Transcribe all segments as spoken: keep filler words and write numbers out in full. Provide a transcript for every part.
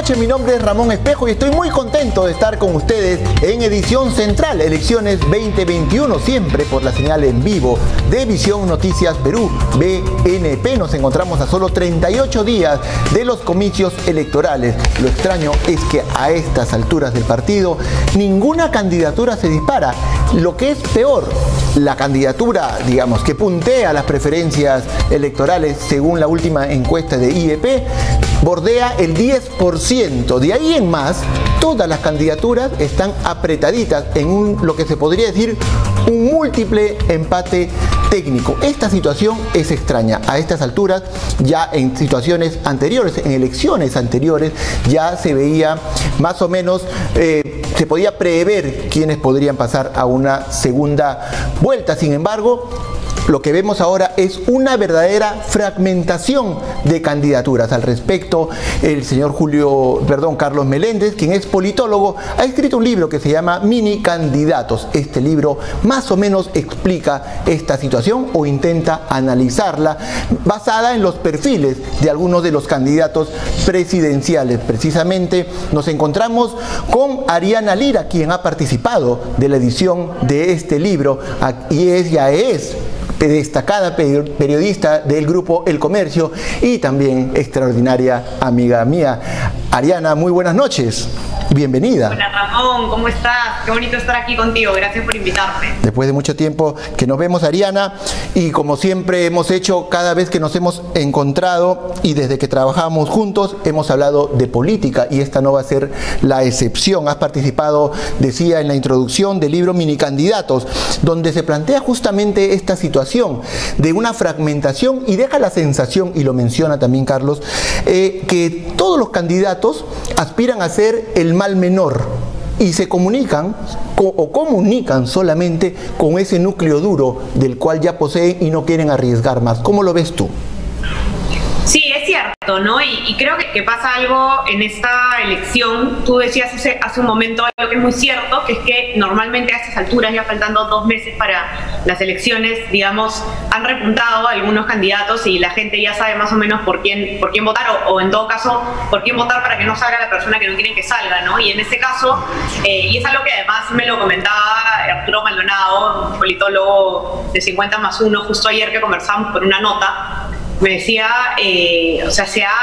noches, mi nombre es Ramón Espejo y estoy muy contento de estar con ustedes en Edición Central, Elecciones veinte veintiuno, siempre por la señal en vivo de Visión Noticias Perú, B N P. Nos encontramos a solo treinta y ocho días de los comicios electorales. Lo extraño es que a estas alturas del partido ninguna candidatura se dispara. Lo que es peor, la candidatura, digamos, que puntea las preferencias electorales según la última encuesta de I E P, bordea el diez por ciento. De ahí en más, todas las candidaturas están apretaditas en un, lo que se podría decir, un múltiple empate técnico. Esta situación es extraña. A estas alturas, ya en situaciones anteriores, en elecciones anteriores, ya se veía más o menos, eh, se podía prever quiénes podrían pasar a una segunda vuelta. Sin embargo, lo que vemos ahora es una verdadera fragmentación de candidaturas. Al respecto, el señor Julio, perdón, Carlos Meléndez, quien es politólogo, ha escrito un libro que se llama Mini Candidatos. Este libro más o menos explica esta situación o intenta analizarla basada en los perfiles de algunos de los candidatos presidenciales. Precisamente nos encontramos con Ariana Lira, quien ha participado de la edición de este libro y ella es destacada periodista del grupo El Comercio y también extraordinaria amiga mía. Ariana, muy buenas noches. Bienvenida. Hola Ramón, ¿cómo estás? Qué bonito estar aquí contigo, gracias por invitarme. Después de mucho tiempo que nos vemos, Ariana, y como siempre hemos hecho cada vez que nos hemos encontrado y desde que trabajamos juntos hemos hablado de política y esta no va a ser la excepción. Has participado, decía en la introducción, del libro Mini Candidatos, donde se plantea justamente esta situación de una fragmentación y deja la sensación, y lo menciona también Carlos, eh, que todos los candidatos aspiran a ser el mal menor y se comunican co o comunican solamente con ese núcleo duro del cual ya poseen y no quieren arriesgar más. ¿Cómo lo ves tú? Sí, es cierto, ¿no? Y, y creo que, que pasa algo en esta elección. Tú decías hace, hace un momento algo que es muy cierto, que es que normalmente a estas alturas, ya faltando dos meses para las elecciones, digamos, han repuntado algunos candidatos y la gente ya sabe más o menos por quién, por quién votar o, o en todo caso, por quién votar para que no salga la persona que no quieren que salga, ¿no? Y en este caso, eh, y es algo que además me lo comentaba Arturo Maldonado, un politólogo de cincuenta más uno, justo ayer que conversamos por una nota, me decía, eh, o sea, se ha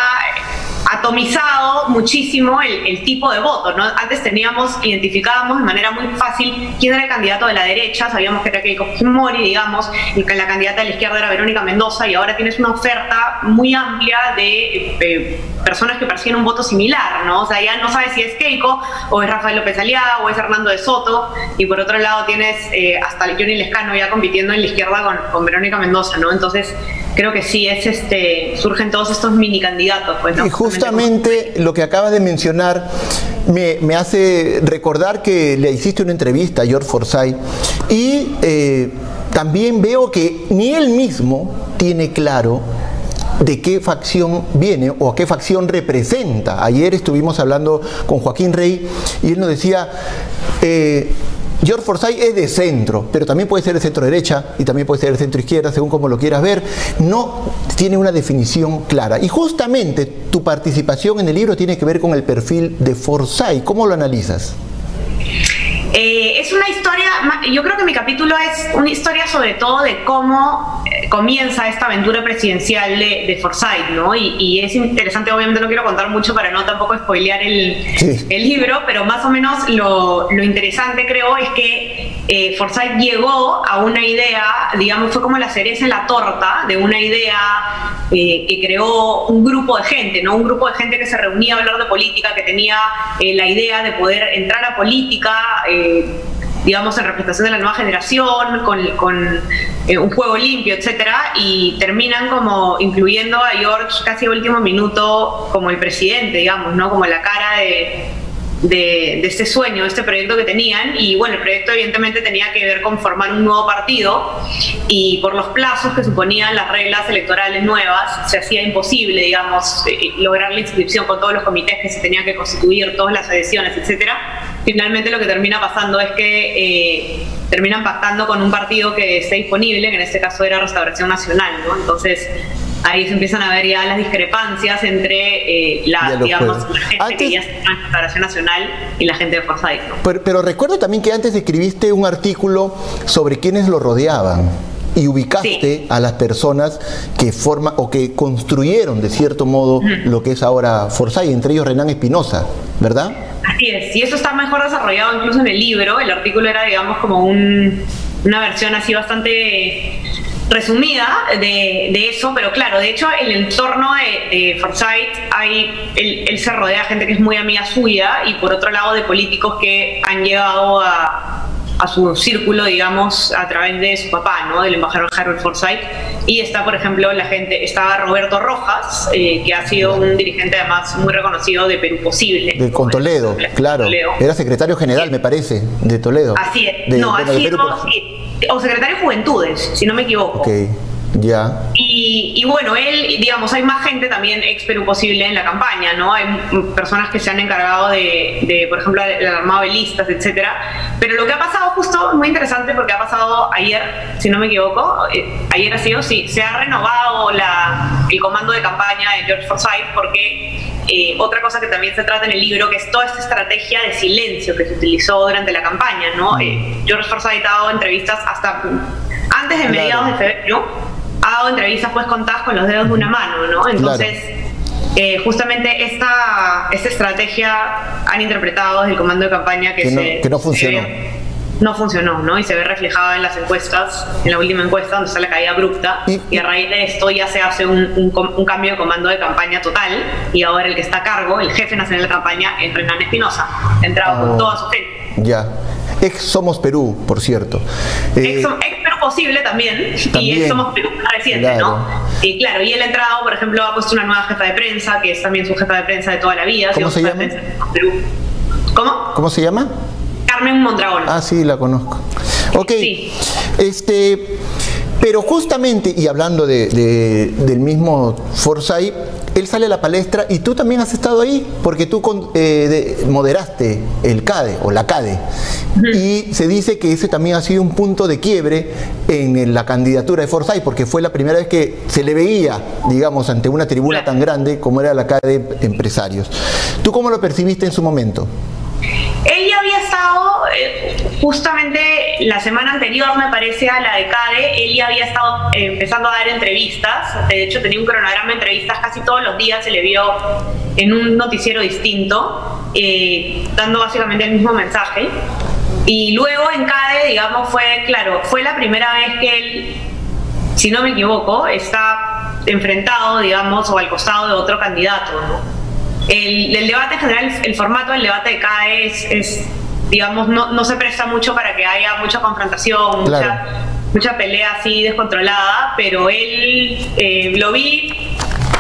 atomizado muchísimo el, el tipo de voto, ¿no? Antes teníamos, identificábamos de manera muy fácil quién era el candidato de la derecha, sabíamos que era Keiko Fujimori, digamos, y que la candidata de la izquierda era Verónica Mendoza, y ahora tienes una oferta muy amplia de eh, personas que persiguen un voto similar, ¿no? O sea, ya no sabes si es Keiko, o es Rafael López Aliaga, o es Hernando de Soto, y por otro lado tienes eh, hasta Johnny Lescano ya compitiendo en la izquierda con, con Verónica Mendoza, ¿no? Entonces, creo que sí, es este, surgen todos estos mini candidatos, pues, ¿no? Y justamente lo que acabas de mencionar me, me hace recordar que le hiciste una entrevista a George Forsyth y eh, también veo que ni él mismo tiene claro de qué facción viene o a qué facción representa. Ayer estuvimos hablando con Joaquín Rey y él nos decía, eh, George Forsyth es de centro, pero también puede ser de centro derecha y también puede ser de centro izquierda, según como lo quieras ver. No tiene una definición clara. Y justamente tu participación en el libro tiene que ver con el perfil de Forsyth. ¿Cómo lo analizas? Eh, es una historia, yo creo que mi capítulo es una historia sobre todo de cómo eh, comienza esta aventura presidencial de, de Forsyth, ¿no? Y, y es interesante, obviamente no quiero contar mucho para no tampoco spoilear el, sí. el libro, pero más o menos lo, lo interesante creo es que eh, Forsyth llegó a una idea, digamos, fue como la cereza en la torta de una idea eh, que creó un grupo de gente, ¿no? Un grupo de gente que se reunía a hablar de política, que tenía eh, la idea de poder entrar a política, eh, digamos, en representación de la nueva generación, con, con eh, un juego limpio, etcétera, y terminan como incluyendo a George casi a último minuto como el presidente, digamos, ¿no? Como la cara de, de, de este sueño, de este proyecto que tenían, y bueno, el proyecto evidentemente tenía que ver con formar un nuevo partido, y por los plazos que suponían las reglas electorales nuevas, se hacía imposible, digamos, eh, lograr la inscripción con todos los comités que se tenían que constituir, todas las adhesiones, etcétera. Finalmente lo que termina pasando es que eh, terminan pactando con un partido que esté disponible, que en este caso era Restauración Nacional, ¿no? Entonces, ahí se empiezan a ver ya las discrepancias entre eh, la, digamos, la gente antes, que ya está en la Federación Nacional y la gente de Forsyth, ¿no? Pero, pero recuerdo también que antes escribiste un artículo sobre quienes lo rodeaban y ubicaste sí. a las personas que forman o que construyeron de cierto modo uh-huh. lo que es ahora Forsyth, entre ellos Renán Espinosa, ¿verdad? Así es, y eso está mejor desarrollado incluso en el libro. El artículo era, digamos, como un, una versión así bastante resumida de, de eso, pero claro, de hecho el entorno de, de Forsyth, hay, él, él se rodea de gente que es muy amiga suya y por otro lado de políticos que han llegado a, a su círculo, digamos, a través de su papá, ¿no? Del embajador Harold Forsyth. Y está, por ejemplo, la gente, está Roberto Rojas, eh, que ha sido un dirigente además muy reconocido de Perú Posible. De, con Toledo, claro. Toledo. Era secretario general, sí. me parece, de Toledo. Así es. De, no, bueno, así de Perú, no, sí. O secretario de Juventudes, si no me equivoco. Ok, ya. Y, y bueno, él, digamos, hay más gente también ex Perú Posible en la campaña, ¿no? Hay personas que se han encargado de, de por ejemplo, el armado de listas, etcétera. Pero lo que ha pasado justo, muy interesante, porque ha pasado ayer, si no me equivoco, eh, ayer ha sido, sí, se ha renovado la, el comando de campaña de George Forsyth, porque eh, otra cosa que también se trata en el libro, que es toda esta estrategia de silencio que se utilizó durante la campaña, ¿no? Eh, George Forsyth ha dado entrevistas hasta antes de mediados claro. de febrero, ha dado entrevistas pues contadas con los dedos de una mano, ¿no? Entonces, claro. eh, justamente esta, esta estrategia han interpretado desde el comando de campaña que, que, no, se, que no funcionó. Se, no funcionó, ¿no? Y se ve reflejada en las encuestas, en la última encuesta, donde está la caída abrupta, y, y a raíz de esto ya se hace un, un, un cambio de comando de campaña total, y ahora el que está a cargo, el jefe nacional de campaña, es Renán Espinosa, entrado oh, con toda su gente. Ya. Ex Somos Perú, por cierto. Eh, ex, ex Perú Posible también, también, y ex Somos Perú reciente, claro. ¿no? Y claro, y él ha entrado, por ejemplo, ha puesto una nueva jefa de prensa, que es también su jefa de prensa de toda la vida. ¿Cómo se llama? ¿Cómo? ¿Cómo se llama? Carmen Mondragón. Ah, sí, la conozco. Ok, sí. este, pero justamente, y hablando de, de, del mismo Forsyth, él sale a la palestra y tú también has estado ahí, porque tú con, eh, de, moderaste el CADE, o la CADE, uh-huh. y se dice que ese también ha sido un punto de quiebre en la candidatura de Forsyth, porque fue la primera vez que se le veía, digamos, ante una tribuna claro. tan grande como era la CADE Empresarios. ¿Tú cómo lo percibiste en su momento? Él ya había estado, eh, justamente la semana anterior, me parece, a la de CADE, él ya había estado eh, empezando a dar entrevistas. De hecho, tenía un cronograma de entrevistas casi todos los días, se le vio en un noticiero distinto, eh, dando básicamente el mismo mensaje. Y luego en CADE, digamos, fue, claro, fue la primera vez que él, si no me equivoco, está enfrentado, digamos, o al costado de otro candidato, ¿no? El, el debate en general, el, el formato del debate de CADE es, es digamos, no, no se presta mucho para que haya mucha confrontación, claro. mucha, mucha pelea así descontrolada, pero él eh, lo vi,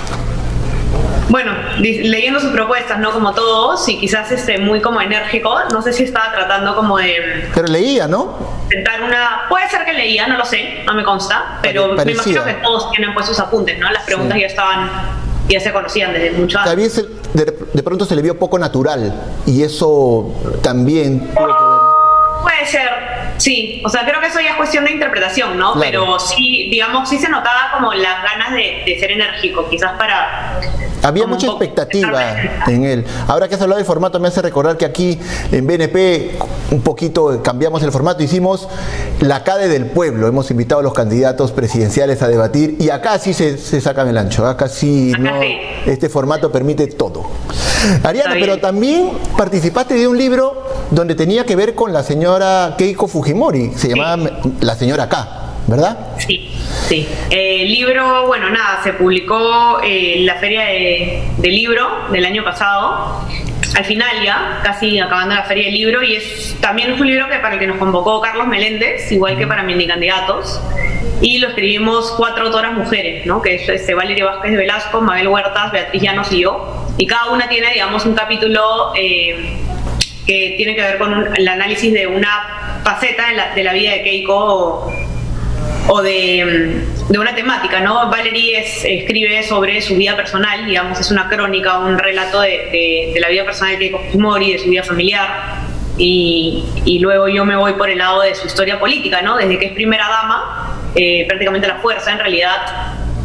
bueno, leyendo sus propuestas, ¿no? Como todos, y quizás este, muy como enérgico, no sé si estaba tratando como de... Pero leía, ¿no? Intentar una... Puede ser que leía, no lo sé, no me consta, pero Parecía. me imagino que todos tienen pues sus apuntes, ¿no? Las preguntas sí. ya estaban... ya se conocían desde mucho antes. Tal vez de, de pronto se le vio poco natural y eso también tuvo que ver. Puede ser, sí. O sea, creo que eso ya es cuestión de interpretación, ¿no? Claro. Pero sí, digamos, sí se notaba como las ganas de, de ser enérgico, quizás para... Había mucha expectativa en él. Ahora que has hablado del formato, me hace recordar que aquí en B N P un poquito cambiamos el formato, hicimos la CADE del pueblo, hemos invitado a los candidatos presidenciales a debatir y acá sí se, se sacan el ancho, acá sí, acá no, sí. Este formato permite todo. Ariana, pero también participaste de un libro donde tenía que ver con la señora Keiko Fujimori, se llamaba sí. La señora K, ¿verdad? Sí. Sí, el libro, bueno, nada, se publicó eh, en la feria de, de libro del año pasado, al final ya, casi acabando la feria del libro, y es también fue un libro que para el que nos convocó Carlos Meléndez, igual que para Mindicandidatos, y lo escribimos cuatro autoras mujeres, ¿no? Que es este, Valeria Vázquez de Velasco, Mabel Huertas, Beatriz Llanos y yo, y cada una tiene, digamos, un capítulo eh, que tiene que ver con un, el análisis de una faceta de la, de la vida de Keiko, o, o de, de una temática, ¿no? Valerie es, escribe sobre su vida personal, digamos, es una crónica, un relato de, de, de la vida personal de Keiko Fujimori, de su vida familiar, y, y luego yo me voy por el lado de su historia política, ¿no? Desde que es primera dama, eh, prácticamente la fuerza, en realidad,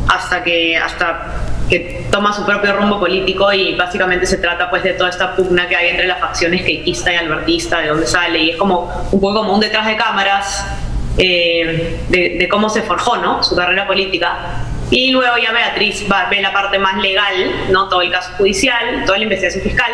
hasta que, hasta que toma su propio rumbo político, y básicamente se trata pues de toda esta pugna que hay entre las facciones keikista y albertista, de dónde sale, y es como un poco como un detrás de cámaras eh, de, de cómo se forjó, ¿no?, su carrera política. Y luego ya Beatriz va, ve la parte más legal, ¿no?, todo el caso judicial, toda la investigación fiscal,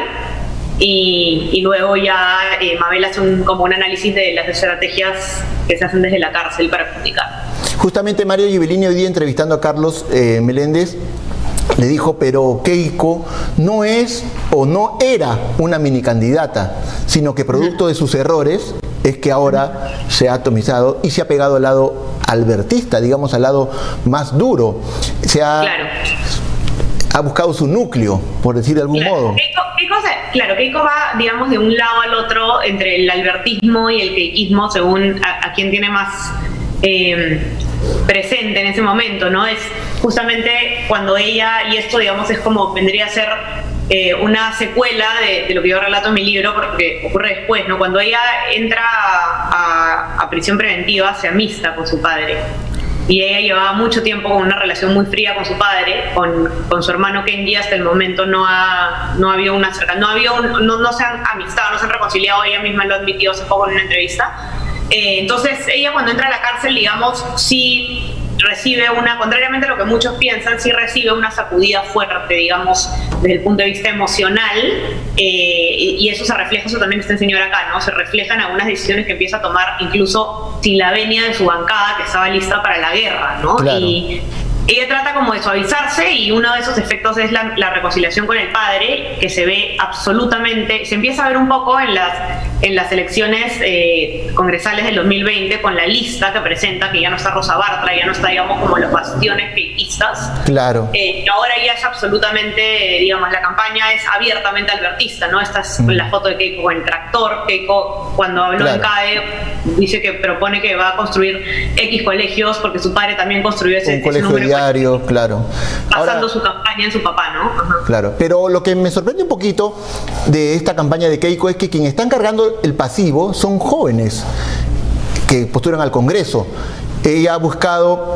y, y luego ya eh, Mabel hace un, como un análisis de las estrategias que se hacen desde la cárcel para comunicar. Justamente Mario Ghibellini hoy día, entrevistando a Carlos eh, Meléndez, le dijo, pero Keiko no es o no era una mini candidata, sino que producto de sus errores es que ahora se ha atomizado y se ha pegado al lado albertista, digamos al lado más duro. Se ha, claro. ha buscado su núcleo, por decir de algún claro. modo. Keiko, Keiko se, claro, Keiko va, digamos, de un lado al otro entre el albertismo y el keikismo, según a, a quien tiene más eh, presente en ese momento, ¿no? Es justamente cuando ella, y esto, digamos, es como vendría a ser eh, una secuela de, de lo que yo relato en mi libro, porque ocurre después, ¿no? Cuando ella entra a, a, a prisión preventiva, se amista con su padre. Y ella llevaba mucho tiempo con una relación muy fría con su padre, con, con su hermano Kenji. Hasta el momento no ha, no había una cerca, no, había un, no, no se han amistado, no se han reconciliado. Ella misma lo admitió hace poco en una entrevista. Eh, entonces ella, cuando entra a la cárcel, digamos, sí recibe una, contrariamente a lo que muchos piensan, sí recibe una sacudida fuerte, digamos, desde el punto de vista emocional, eh, y eso se refleja, eso también está enseñado acá, ¿no? Se reflejan algunas decisiones que empieza a tomar incluso sin la venia de su bancada, que estaba lista para la guerra, ¿no? Claro. Y ella trata como de suavizarse, y uno de esos efectos es la, la reconciliación con el padre, que se ve absolutamente, se empieza a ver un poco en las, en las elecciones eh, congresales del dos mil veinte, con la lista que presenta, que ya no está Rosa Bartra, ya no está, digamos, como los bastiones keikistas. Claro. Eh, ahora ya es absolutamente, digamos, la campaña es abiertamente albertista, ¿no? Esta es mm. la foto de Keiko con el tractor. Keiko, cuando habló claro. en CADE, dice que propone que va a construir X colegios, porque su padre también construyó ese, un colegio ese diario, de claro. Basando Ahora, su campaña en su papá, ¿no? Ajá. Claro, pero lo que me sorprende un poquito de esta campaña de Keiko es que quien está encargando el pasivo son jóvenes que postulan al Congreso. Ella ha buscado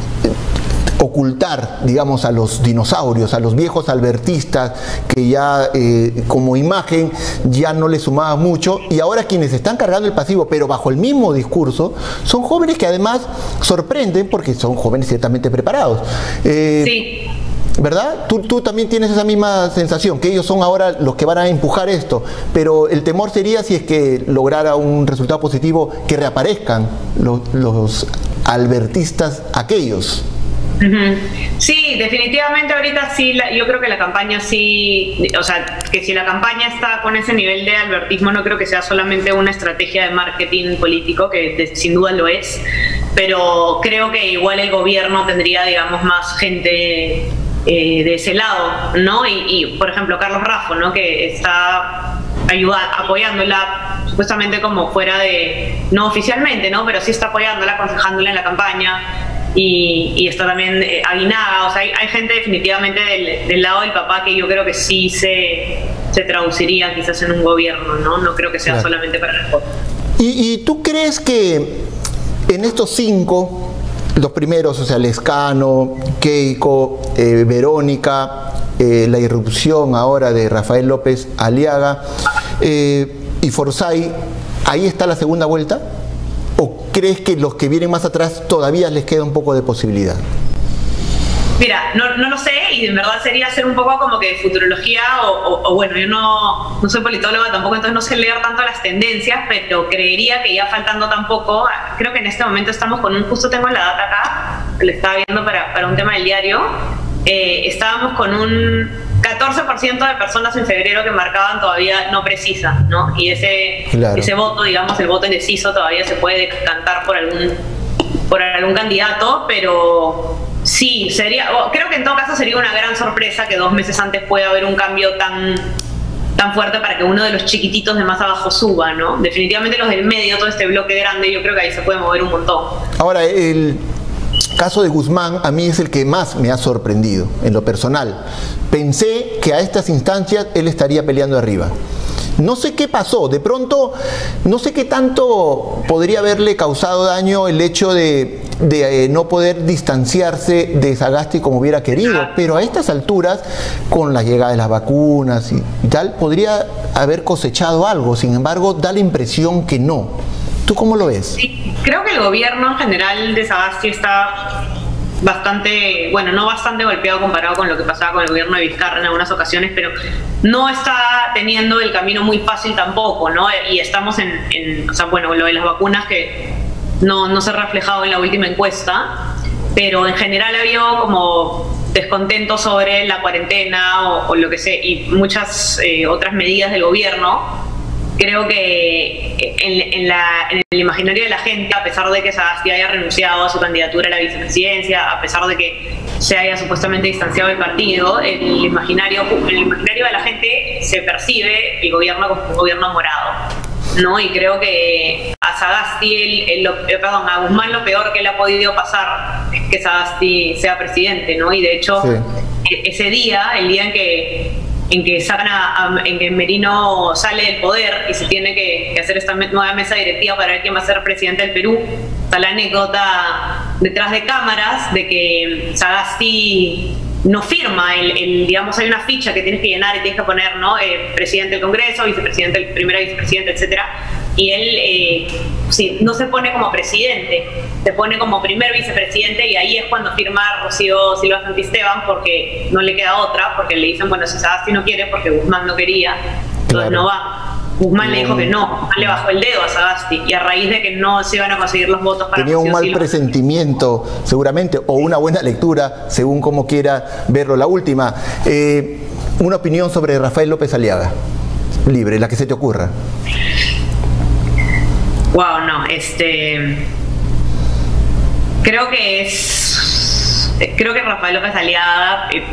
ocultar, digamos, a los dinosaurios, a los viejos albertistas, que ya eh, como imagen ya no le sumaba mucho, y ahora quienes están cargando el pasivo, pero bajo el mismo discurso, son jóvenes que además sorprenden porque son jóvenes ciertamente preparados. Eh, sí. ¿Verdad? Tú, tú también tienes esa misma sensación, que ellos son ahora los que van a empujar esto, pero el temor sería, si es que lograra un resultado positivo, que reaparezcan los, los albertistas aquellos. Uh-huh. Sí, definitivamente ahorita sí, la, yo creo que la campaña sí, o sea, que si la campaña está con ese nivel de albertismo, no creo que sea solamente una estrategia de marketing político, que de, sin duda lo es, pero creo que igual el gobierno tendría, digamos, más gente eh, de ese lado, ¿no? Y, y, por ejemplo, Carlos Raffo, ¿no?, que está ayudando, apoyándola, supuestamente como fuera de, no oficialmente, ¿no?, pero sí está apoyándola, aconsejándola en la campaña. Y, y está también eh, Aguinaga, o sea, hay, hay gente definitivamente del, del lado del papá que yo creo que sí se, se traduciría quizás en un gobierno, ¿no? No creo que sea claro. solamente para el voto. ¿Y, ¿Y tú crees que en estos cinco, los primeros, o sea, Lescano, Keiko, eh, Verónica, eh, la irrupción ahora de Rafael López Aliaga eh, y Forsyth, ahí está la segunda vuelta? ¿O crees que los que vienen más atrás todavía les queda un poco de posibilidad? Mira, no, no lo sé, y en verdad sería hacer un poco como que futurología, o, o, o bueno, yo no, no soy politóloga tampoco, entonces no sé leer tanto las tendencias, pero creería que ya faltando tampoco, creo que en este momento estamos con un, justo tengo la data acá, que lo estaba viendo para, para un tema del diario, eh, estábamos con un catorce por ciento de personas en febrero que marcaban todavía no precisa, ¿no? Y ese, claro. ese voto, digamos, el voto indeciso todavía se puede decantar por algún, por algún candidato, pero sí, sería, creo que en todo caso sería una gran sorpresa que dos meses antes pueda haber un cambio tan, tan fuerte para que uno de los chiquititos de más abajo suba, ¿no? Definitivamente los del medio, todo este bloque grande, yo creo que ahí se puede mover un montón. Ahora, el caso de Guzmán a mí es el que más me ha sorprendido en lo personal. Pensé que a estas instancias él estaría peleando arriba. No sé qué pasó, de pronto, no sé qué tanto podría haberle causado daño el hecho de, de eh, no poder distanciarse de Sagasti como hubiera querido, pero a estas alturas, con la llegada de las vacunas y, y tal, podría haber cosechado algo, sin embargo, da la impresión que no. ¿Tú cómo lo ves? Sí, creo que el gobierno en general de Sagasti está bastante, bueno, no bastante golpeado comparado con lo que pasaba con el gobierno de Vizcarra en algunas ocasiones, pero no está teniendo el camino muy fácil tampoco, ¿no? Y estamos en, en o sea, bueno, lo de las vacunas que no, no se ha reflejado en la última encuesta, pero en general ha habido como descontento sobre la cuarentena o, o lo que sé, y muchas eh, otras medidas del gobierno. Creo que en, en, la, en el imaginario de la gente, a pesar de que Sagasti haya renunciado a su candidatura a la vicepresidencia, a pesar de que se haya supuestamente distanciado del partido, el imaginario, el imaginario de la gente se percibe el gobierno como un gobierno morado, ¿no? Y creo que a Sagasti, el, el, el, perdón, a Guzmán lo peor que le ha podido pasar es que Sagasti sea presidente, ¿no? Y de hecho, sí. ese día, el día en que en que sacan a, a, en que Merino sale del poder y se tiene que, que hacer esta me, nueva mesa directiva para ver quién va a ser presidente del Perú, está la anécdota detrás de cámaras de que Sagasti no firma, el, el, digamos, hay una ficha que tienes que llenar y tienes que poner, ¿no? Eh, presidente del Congreso, vicepresidente, el primera vicepresidente, etcétera. Y él eh, sí, no se pone como presidente, se pone como primer vicepresidente, y ahí es cuando firma Rocío Silva Santisteban, porque no le queda otra, porque le dicen, bueno, si Sagasti no quiere, porque Guzmán no quería, entonces claro. no va. Guzmán le dijo que no, Guzmán le bajó el dedo a Sagasti, y a raíz de que no se iban a conseguir los votos para tenía un mal Silva. presentimiento seguramente, o una buena lectura, según como quiera verlo. La última, eh, una opinión sobre Rafael López Aliaga, libre, la que se te ocurra. Wow, no, este... Creo que es... Creo que Rafael López Aliaga eh,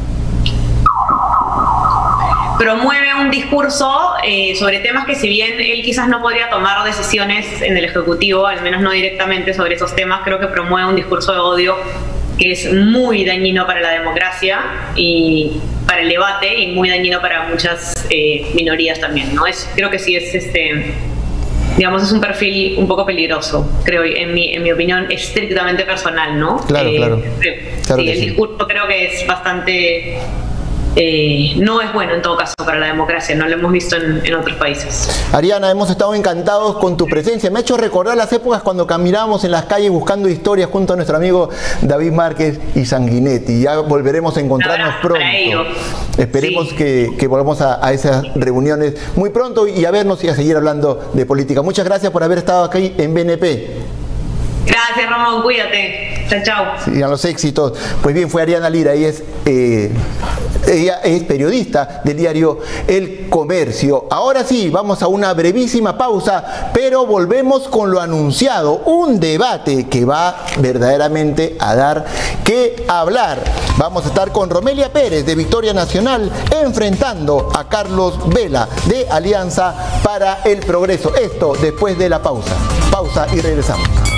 promueve un discurso eh, sobre temas que, si bien él quizás no podría tomar decisiones en el Ejecutivo, al menos no directamente sobre esos temas, creo que promueve un discurso de odio que es muy dañino para la democracia y para el debate, y muy dañino para muchas eh, minorías también, ¿no? Es, creo que sí es este... digamos, es un perfil un poco peligroso, creo, en mi, en mi opinión estrictamente personal, ¿no? Claro, eh, claro. Eh, claro sí, el sí. discurso creo que es bastante... Eh, no es bueno en todo caso para la democracia, no lo hemos visto en, en otros países. Ariana, hemos estado encantados con tu presencia. Me ha hecho recordar las épocas cuando caminábamos en las calles buscando historias junto a nuestro amigo David Márquez y Sanguinetti. Ya volveremos a encontrarnos pronto. Esperemos sí. que, que volvamos a, a esas reuniones muy pronto y a vernos y a seguir hablando de política. Muchas gracias por haber estado aquí en B N P. Gracias, Ramón, cuídate. Chao, chao. Sigan los éxitos. Pues bien, fue Ariana Lira, ella es, eh, ella es periodista del diario El Comercio. Ahora sí, vamos a una brevísima pausa, pero volvemos con lo anunciado, un debate que va verdaderamente a dar que hablar. Vamos a estar con Romelia Pérez de Victoria Nacional enfrentando a Carlos Vela de Alianza para el Progreso. Esto después de la pausa. Pausa y regresamos.